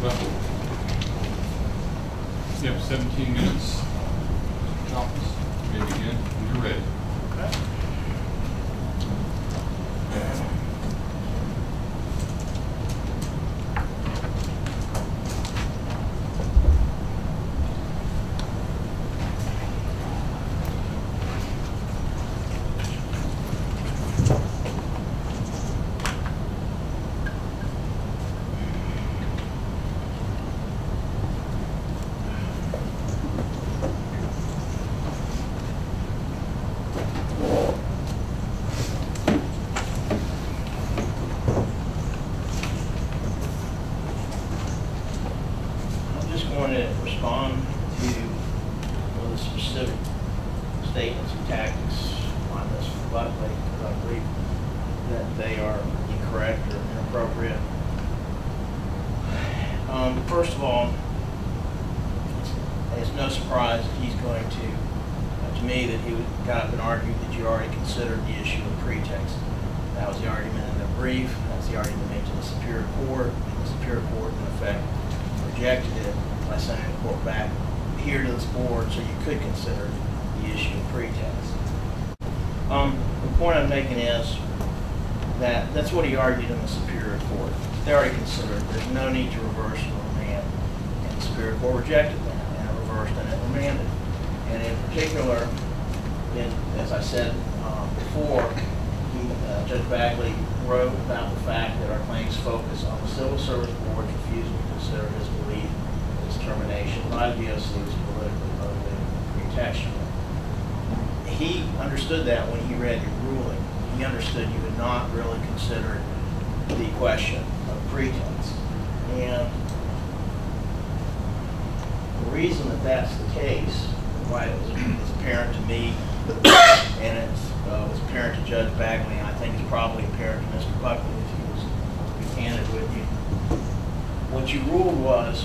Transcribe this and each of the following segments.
Well, you have 17 minutes. Chofnas, you may begin when you're ready. Okay. Statements and tactics on this Buckley, because I believe that they are incorrect or inappropriate. First of all, it's no surprise that he's going to me, that he would got up and argue that you already considered the issue of pretext. That was the argument in the brief. That's the argument made to the Superior Court, and the Superior Court, in effect, rejected it by sending the court back here to this board so you could consider the issue of pretext. The point I'm making is that that's what he argued in the Superior Court. They already considered it. There's no need to reverse or remand. And the Superior Court rejected that, and it reversed and it remanded. And in particular, as I said before, Judge Bagley wrote about the fact that our claims focus on the Civil Service Board's refusal to consider his belief that his termination by the DOC was politically motivated and pretextual. He understood that when he read your ruling. He understood you had not really considered the question of pretext. And the reason that that's the case, why it's apparent to me, and it was apparent to Judge Bagley, and I think it's probably apparent to Mr. Buckley if he was to be candid with you. What you ruled was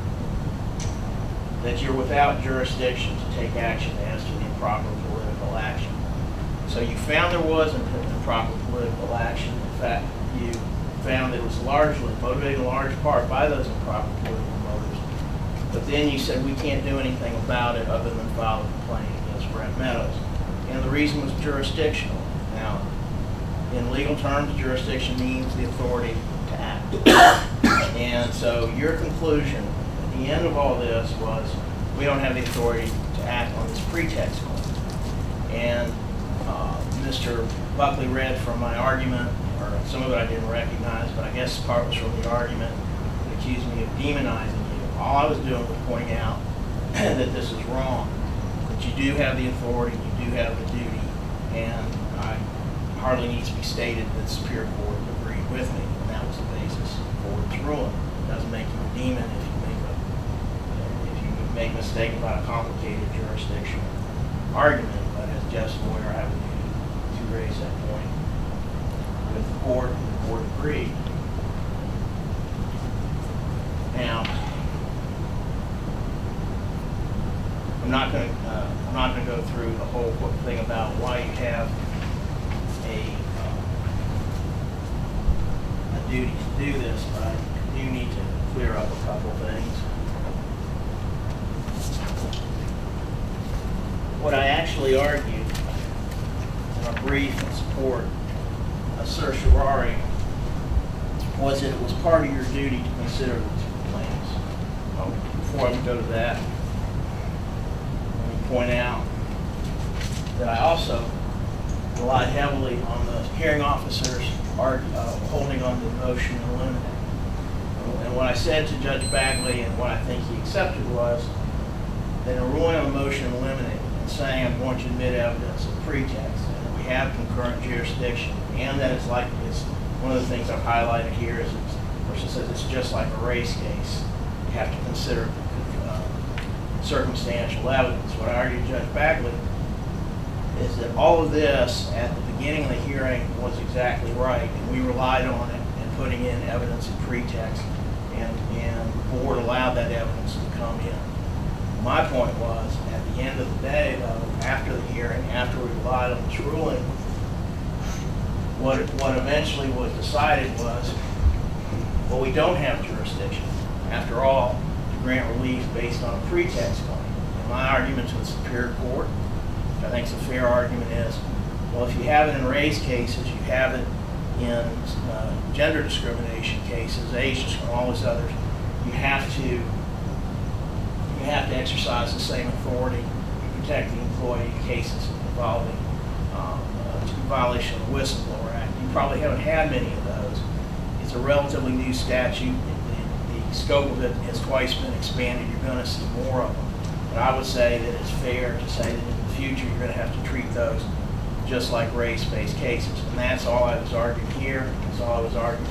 that you're without jurisdiction to take action as to the improper political action. So you found there was an improper political action. In fact, you found that it was largely motivated in large part by those improper political motives. But then you said we can't do anything about it other than file a complaint against Brent Meadows. And the reason was jurisdictional. Now, in legal terms, jurisdiction means the authority to act. And so your conclusion at the end of all this was we don't have the authority to act on this pretext claim. And Mr. Buckley read from my argument, or some of it I didn't recognize, but I guess part was from the argument that accused me of demonizing you. All I was doing was pointing out that this is wrong, that you do have the authority, you do have the duty, and I hardly needs to be stated that the Superior Court agreed with me, and that was the basis for its ruling. It doesn't make you a demon if you make a mistake about a complicated jurisdictional argument, but as just a lawyer, I have a duty to raise that point with the court, and the court agreed. Now, I'm not going to go through the whole thing about why you have a duty to do this, but I do need to clear up a couple things. What I actually argued in a brief in support of certiorari was that it was part of your duty to consider these claims. Before I go to that, let me point out that I also relied heavily on the hearing officers holding on to the motion to eliminate. And what I said to Judge Bagley, and what I think he accepted, was that in ruling on the motion to eliminate and saying I'm going to admit evidence of pretext, and that we have concurrent jurisdiction, and that it's one of the things I've highlighted here is it says it's just like a race case. You have to consider circumstantial evidence. What I argued to Judge Bagley is that all of this at the beginning of the hearing was exactly right, and we relied on it and putting in evidence of pretext, and the board allowed that evidence to come in. My point was, at the end of the day, though, after the hearing, after we relied on this ruling, what eventually was decided was, well, we don't have jurisdiction after all, to grant relief based on a pretext claim. And my argument to the Superior Court, which I think is a fair argument, is, well, if you have it in race cases, you have it in gender discrimination cases, age discrimination, all those others, you have to exercise the same authority to protect the employee in cases involving violation of the Whistleblower Act. You probably haven't had many of those. It's a relatively new statute. The scope of it has twice been expanded. You're going to see more of them. But I would say that it's fair to say that in the future you're going to have to treat those just like race-based cases. And that's all I was arguing here. That's all I was arguing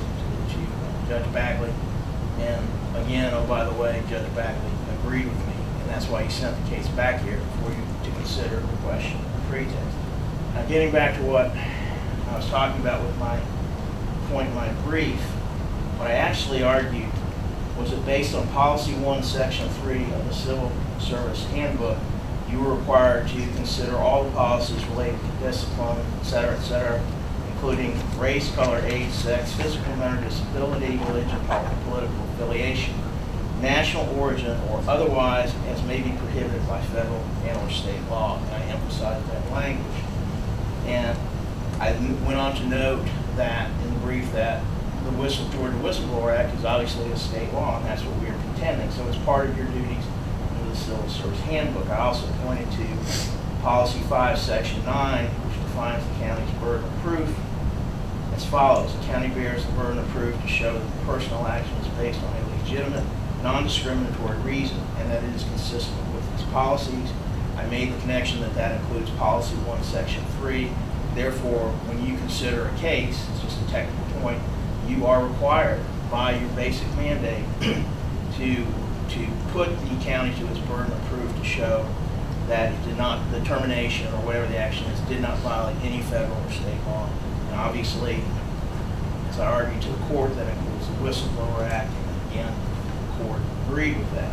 to Judge Bagley. And again, oh, by the way, Judge Bagley agreed with me. And that's why he sent the case back here for you to consider the question of pretext. Now, getting back to what I was talking about with my point in my brief, what I actually argued was that based on Policy 1, Section 3 of the Civil Service Handbook, you were required to consider all the policies related to discipline, et cetera, including race, color, age, sex, physical and mental disability, religion, political affiliation, national origin, or otherwise as may be prohibited by federal and/or state law. And I emphasize that language. And I went on to note that in the brief that the Georgia Whistleblower Act is obviously a state law, and that's what we are contending. So it's part of your duties under the Civil Service Handbook. I also pointed to Policy 5, Section 9, which defines the county's burden of proof as follows. The county bears the burden of proof to show that the personal action is based on a legitimate, non-discriminatory reason, and that it is consistent with its policies. I made the connection that that includes Policy 1, Section 3. Therefore, when you consider a case, it's just a technical point, you are required by your basic mandate to put the county to its burden of proof to show that it did not, the termination or whatever the action is, did not violate any federal or state law. And obviously, as I argued to the court, that includes the Whistleblower Act, and again, the court agreed with that.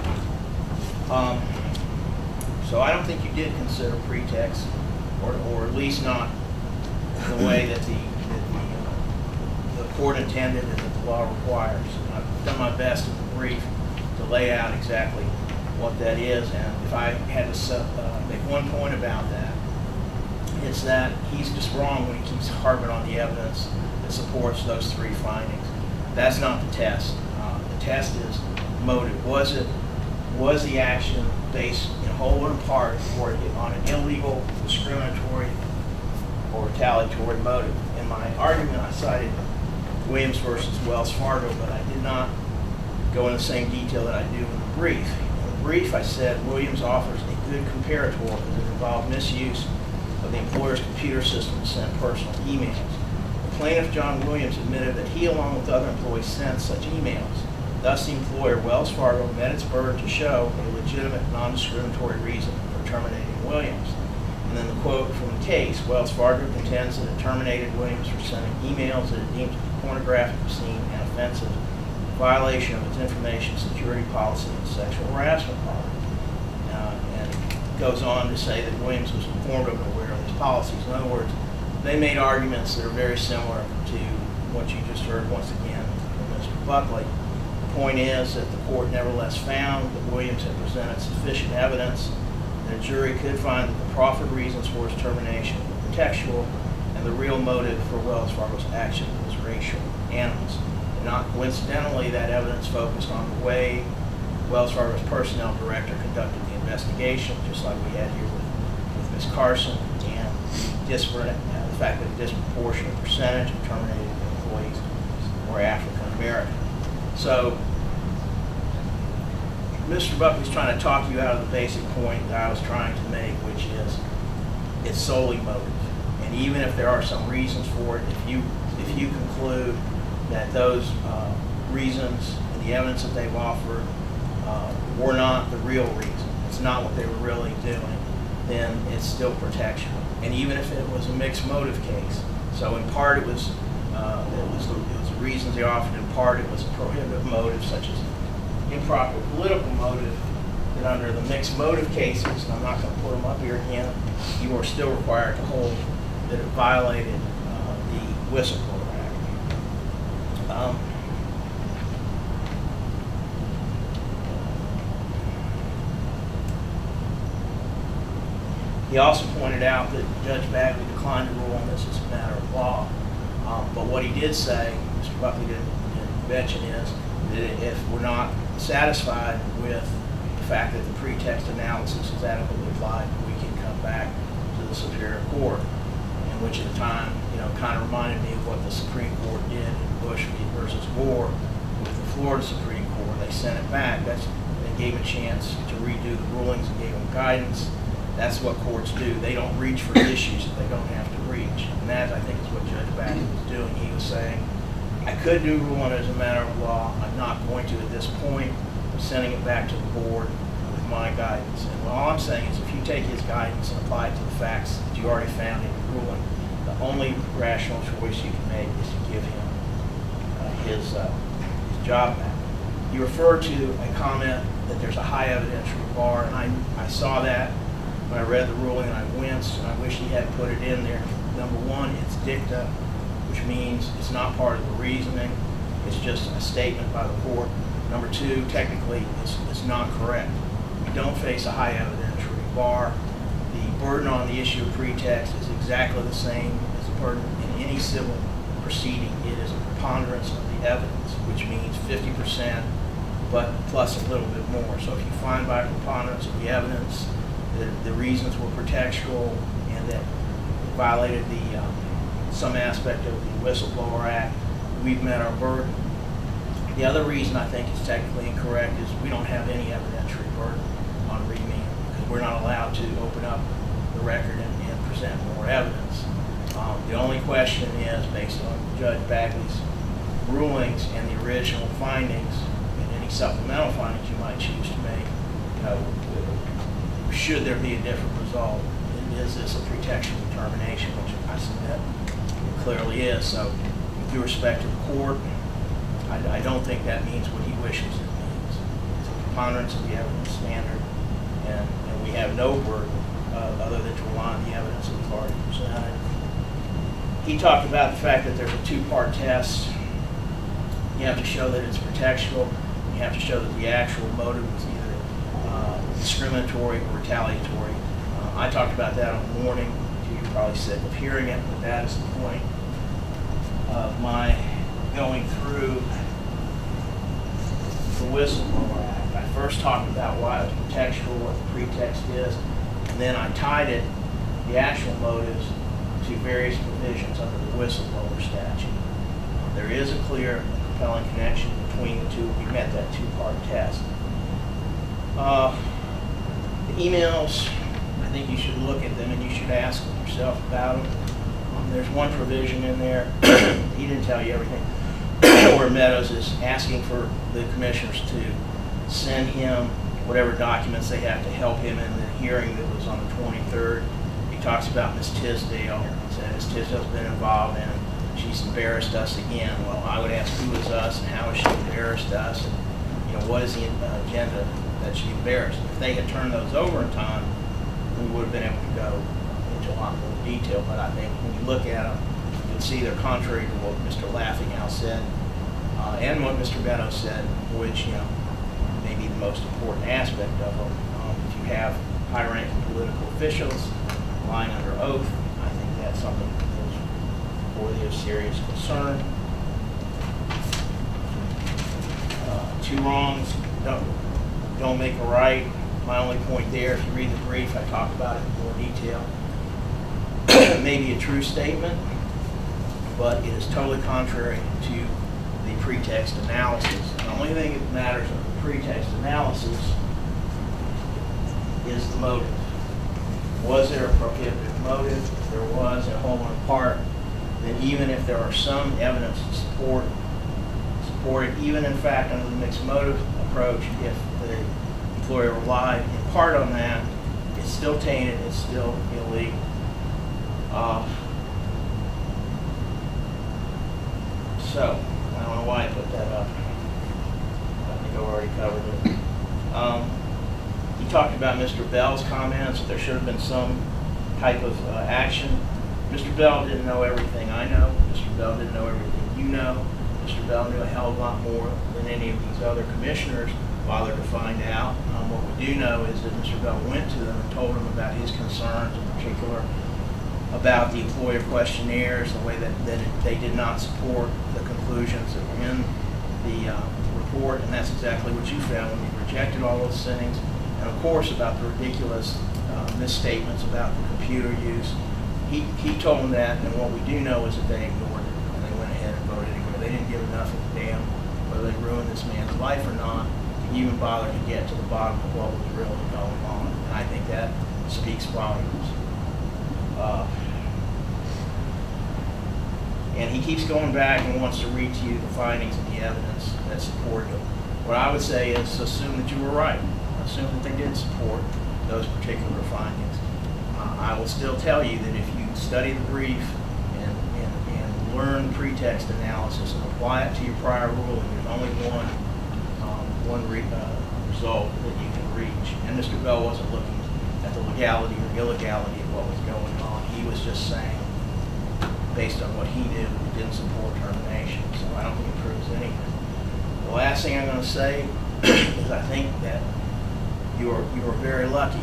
So I don't think you did consider pretext, or at least not in the way that the court intended and that the law requires. And I've done my best in the brief to lay out exactly what that is, and if I had to make one point about that, it's that he's just wrong when he keeps harping on the evidence that supports those three findings. That's not the test. The test is motive. Was the action based in whole or in part or on an illegal, discriminatory, or retaliatory motive? In my argument, I cited Williams versus Wells Fargo, but I did not go in the same detail that I do in the brief. In the brief, I said Williams offers a good comparator because it involved misuse of the employer's computer system to send personal emails. The plaintiff, John Williams, admitted that he, along with other employees, sent such emails. Thus, the employer, Wells Fargo, met its burden to show a legitimate, non-discriminatory reason for terminating Williams. And then the quote from the case, Wells Fargo contends that it terminated Williams for sending emails that it deemed to be pornographic, obscene, and offensive, in violation of its information security policy and sexual harassment policy. And it goes on to say that Williams was informed of and aware of these policies. In other words, they made arguments that are very similar to what you just heard once again from Mr. Buckley. The point is that the court nevertheless found that Williams had presented sufficient evidence that a jury could find that the proffered reasons for his termination were pretextual and the real motive for Wells Fargo's action was racial animus. And not coincidentally, that evidence focused on the way Wells Fargo's personnel director conducted the investigation, just like we had here with Ms. Carson, and the fact that a disproportionate percentage of terminated employees were African American. So Mr. Buckley's trying to talk you out of the basic point that I was trying to make, which is it's solely motive. And even if there are some reasons for it, if you conclude that those reasons and the evidence that they've offered were not the real reason, it's not what they were really doing, then it's still protection. And even if it was a mixed motive case, so in part it was the reasons they offered, in part it was a prohibitive motive such as improper political motive, that under the mixed motive cases, and I'm not going to put them up here again, you are still required to hold that it violated the Whistleblower Act. He also pointed out that Judge Bagley declined to rule on this as a matter of law. But what he did say, Mr. Buckley didn't mention, is that if we're not satisfied with the fact that the pretext analysis is adequately applied, we can come back to the Superior Court. And which at the time, kind of reminded me of what the Supreme Court did in Bush versus Gore with the Florida Supreme Court. They sent it back. They gave him a chance to redo the rulings and gave him guidance. That's what courts do. They don't reach for issues that they don't have to reach. And that, I think, is what Judge Bagley was doing. He was saying, I could do rule on it as a matter of law. I'm not going to at this point. I'm sending it back to the board with my guidance. And all I'm saying is if you take his guidance and apply it to the facts that you already found in the ruling, the only rational choice you can make is to give him his job back. You refer to a comment that there's a high evidentiary bar, and I saw that when I read the ruling, and I winced, and I wish he had put it in there. Number one, it's dicta, which means it's not part of the reasoning. It's just a statement by the court. Number two, technically, it's not correct. We don't face a high evidentiary bar. The burden on the issue of pretext is exactly the same as the burden in any civil proceeding. It is a preponderance of the evidence, which means 50%, but plus a little bit more. So if you find by preponderance of the evidence that the reasons were pretextual and that it violated some aspect of the Whistleblower Act, we've met our burden. The other reason I think it's technically incorrect is we don't have any evidentiary burden on remand because we're not allowed to open up the record and present more evidence. The only question is, based on Judge Bagley's rulings and the original findings and any supplemental findings you might choose to make, should there be a different result? Is this a pretextual determination, which I submit it clearly is. So with due respect to the court, I don't think that means what he wishes it means. It's a preponderance of the evidence standard, and we have no burden other than to rely on the evidence that we've already presented. He talked about the fact that there's a two-part test. You have to show that it's pretextual. You have to show that the actual motive was either discriminatory or retaliatory. I talked about that on the morning. You're probably sick of hearing it, but that is the point of my going through the Whistleblower Act. I first talked about why it was pretextual, what the pretext is, and then I tied it, the actual motives, to various provisions under the whistleblower statute. There is a clear and compelling connection between the two. We met that two-part test. The emails, I think you should look at them and you should ask yourself about them. There's one provision in there, he didn't tell you everything, where Meadows is asking for the commissioners to send him whatever documents they have to help him in the hearing that was on the 23rd. He talks about Ms. Tisdale. He said Ms. Tisdale's been involved and she's embarrassed us again. Well, I would ask who is us and how has she embarrassed us, and what is the agenda that she embarrassed. If they had turned those over in time, we would have been able to go into a lot more detail. But I think when you look at them, you can see they're contrary to what Mr. Laughinghouse said and what Mr. Meadows said, which may be the most important aspect of them. If you have high-ranking political officials lying under oath, I think that's something that is worthy of serious concern. Two wrongs don't make a right. My only point there, if you read the brief, I talk about it in more detail. It may be a true statement, but it is totally contrary to the pretext analysis. The only thing that matters in the pretext analysis is the motive. Was there a prohibitive motive? If there was, in whole or in part, then even if there are some evidence to support it, even in fact under the mixed motive approach, if the employer relied in part on that, it's still tainted, it's still illegal. So, I don't know why I put that up. I think I've already covered it. He talked about Mr. Bell's comments, that there should have been some type of action. Mr. Bell didn't know everything I know. Mr. Bell didn't know everything you know. Mr. Bell knew a hell of a lot more than any of these other commissioners bothered to find out. What we do know is that Mr. Bell went to them and told them about his concerns, in particular about the employer questionnaires, the way that they did not support the conclusions that were in the report, and that's exactly what you found when you rejected all those things. And of course, about the ridiculous misstatements about the computer use. He told them that, and what we do know is that they ignored it, and they went ahead and voted anyway. They didn't give enough of a damn whether they ruined this man's life or not, to even bother to get to the bottom of what was really going on. And I think that speaks volumes. And he keeps going back and wants to read to you the findings and the evidence that support it. What I would say is assume that you were right. Assume that they did support those particular findings. I will still tell you that if you study the brief and learn pretext analysis and apply it to your prior ruling, there's only one result that you can reach. And Mr. Bell wasn't looking at the legality or illegality of what was going on. He was just saying, based on what he knew, it didn't support termination. So I don't think it proves anything. The last thing I'm going to say is I think that you are very lucky.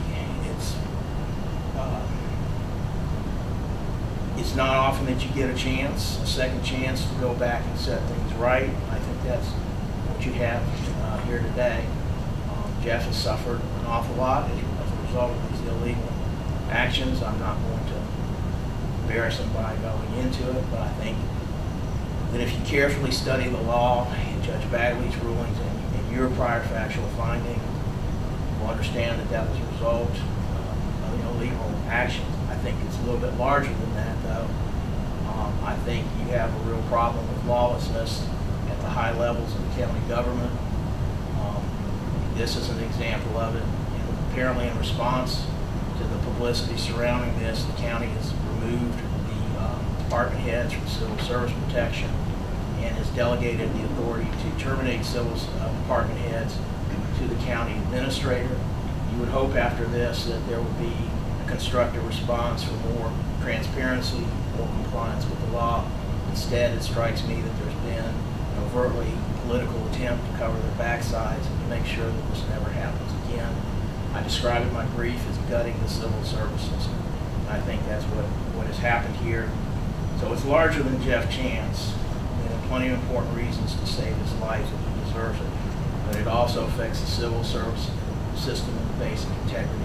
It's not often that you get a second chance to go back and set things right. I think that's what you have here today. Jeff has suffered an awful lot as a result of these illegal actions. I'm not going to embarrass him by going into it, but I think that if you carefully study the law and Judge Bagley's rulings and your prior factual finding, you'll understand that that was a result of illegal actions. I think it's a little bit larger than that, though. I think you have a real problem with lawlessness at the high levels of the county government. This is an example of it. Apparently, in response to the publicity surrounding this, the county has removed the department heads from civil service protection and has delegated the authority to terminate civil department heads to the county administrator. You would hope after this that there would be a constructive response for more transparency, more compliance with the law. Instead, it strikes me that there's been an overtly political attempt to cover their backsides and to make sure that this never happens again. I describe in my brief as gutting the civil service system. And I think that's what has happened here. So it's larger than Jeff Chance. There are plenty of important reasons to save his life if he deserves it. But it also affects the civil service system and the basic integrity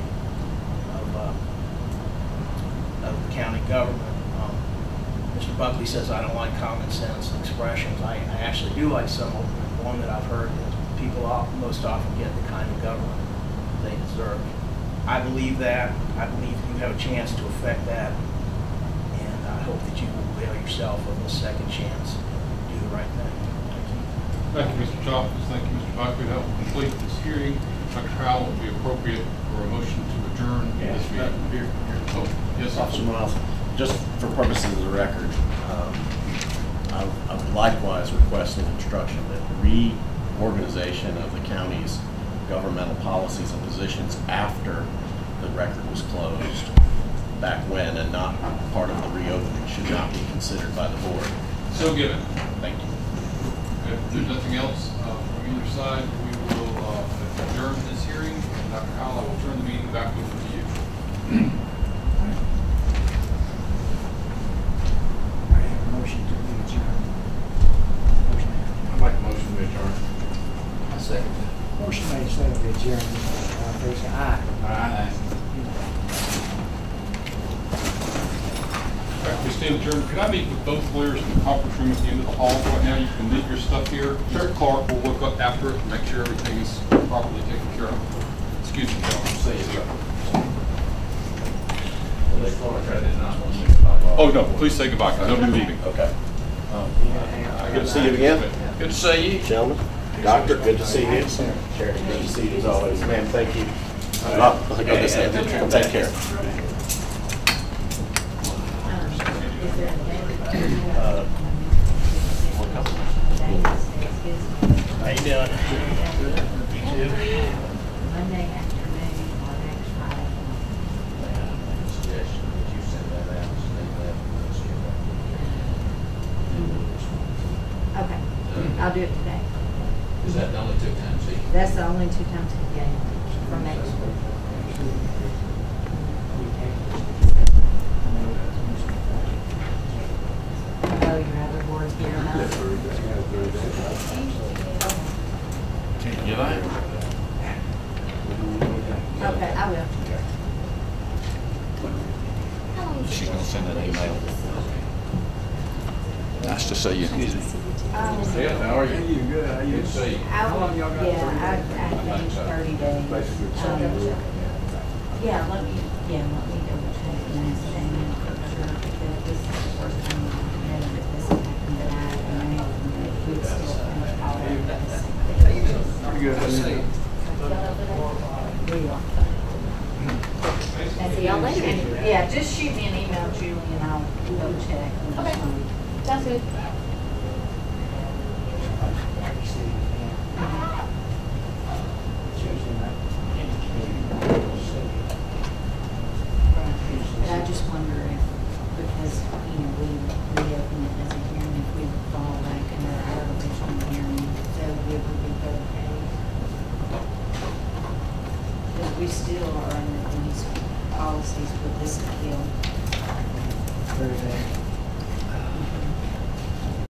of the county government. Mr. Buckley says I don't like common sense expressions. I actually do like some of them. One that I've heard is people most often get the kind of government they deserve. I believe that. I believe you have a chance to affect that. And I hope that you will avail yourself of this second chance and do the right thing. Thank you. Thank you, Mr. Chofnas. Thank you, Mr. Buckley. That will complete this hearing. Dr. Howell, would be appropriate for a motion to adjourn this meeting. Here. Oh, yes, Officer Miles, just for purposes of the record, I would likewise request an instruction that the reorganization of the county's governmental policies and positions after the record was closed back when and not part of the reopening should not be considered by the board. So given. Thank you. If there's nothing else from either side, we will adjourn this hearing. And Dr. Howell, I will turn the meeting back over to you. Motion made, second to adjourn. Please say aye. Aye. All right, we stand adjourned. Could I meet with both lawyers in the conference room at the end of the hall right now? You can leave your stuff here. Sure. Mr. Clark will look up after it and make sure everything is properly taken care of. Excuse me, gentlemen. Say it. Oh, no, please say goodbye, because they'll be leaving. Okay. Good to see you again. Good to see you. Gentlemen. Doctor, good to see you. Sheridan, good to see you as always. Ma'am, thank you. Take care. How you doing? You too? Monday afternoon or next Friday. Suggestion that you send that out, so they have to Okay. I'll do it today. Is that the only 2 times he? That's the only 2 times he gave from next week. Oh, your other board here now. Can't get out. Okay, I will. She's gonna send an email. Nice to see you. Yeah, how are you? Good, how you? Good to see you. How long y'all got? Yeah, I think 30 days. Yeah, let me double check and ask Damon for sure, because this is the first time I've had that this happened, that I imagine that we'd still finish all of this. Pretty good to see you. We are. And see y'all later. Yeah, just shoot me an email, Julie, and I'll double check. Okay, sounds good. But I just wonder if, because, we reopen it as a hearing, if we would fall back under our original hearing, so we would be 30 days. Because we still are under these policies with this appeal. 30 days.